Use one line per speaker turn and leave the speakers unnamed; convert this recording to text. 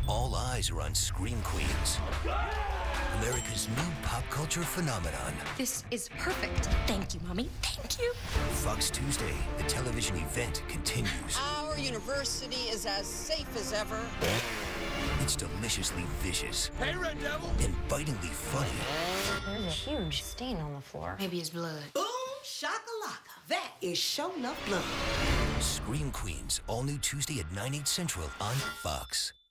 All eyes are on Scream Queens, America's new pop culture phenomenon.
This is perfect. Thank you, Mommy. Thank you.
Fox Tuesday, the television event continues.
Our university is as safe as ever.
It's deliciously vicious.
Hey, Red Devil!
And bitingly funny.
There's a huge stain on the floor.
Maybe his blood.
Boom shakalaka. That is show enough blood.
Scream Queens, all new Tuesday at 9/8 Central on Fox.